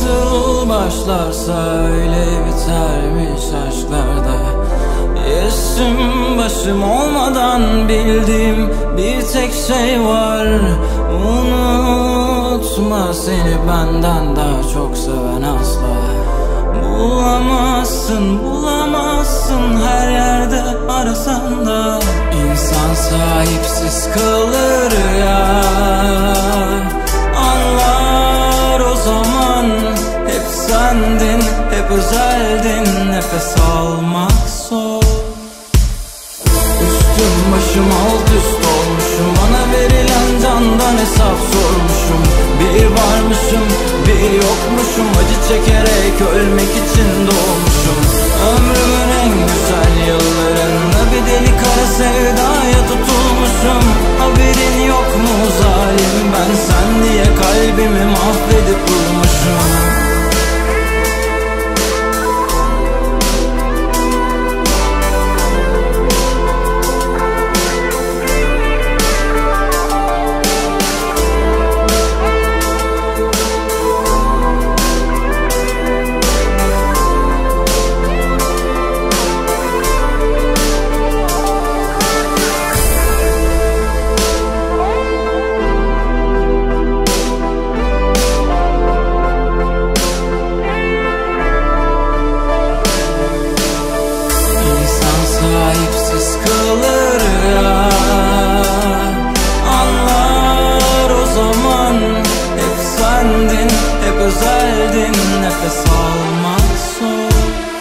nasıl başlarsa öyle bitermiş aşklarda. Yaşım başım olmadan bildiğim bir tek şey var: unutma, seni benden daha çok seven asla bulamazsın, bulamazsın her yerde arasan da. İnsan sahipsiz kalır ya, anlar o zaman. Hep sendin, hep özeldin, nefes almak zor. Üstüm başım alt üst olmuşum, bana verilen candan hesap sormuşum. Bir varmışım, bir yokmuşum, acı çekerek ölmek için doğmuşum. Ömrümün en güzel yıllarında bir deli kara sevdaya tutulmuşum. Haberin yok mu zalim, ben sen diye kalbimi mahvedip durmuşum. Sahipsiz kalır ya, anlar o zaman. Hep sendin, hep özeldin, nefes almak zor.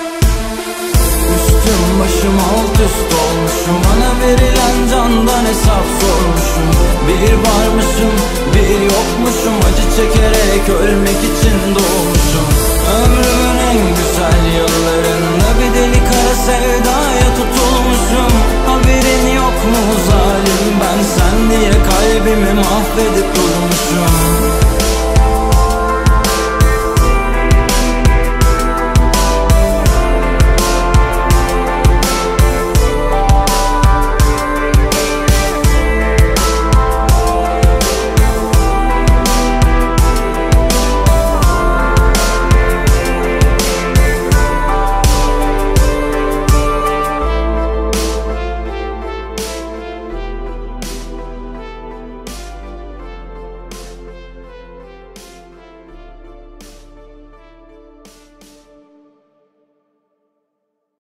Üstüm başım alt üst olmuşum, bana verilen candan hesap sormuşum. Bir varmışım, bir yokmuşum, acı çekerek ölmek için doğmuşum. Ömrümün en güzel yıllarında bir deli kara sevdaya tutulmuşum. Haberin yok mu zalim, ben sen diye kalbimi mahvedip durmuşum.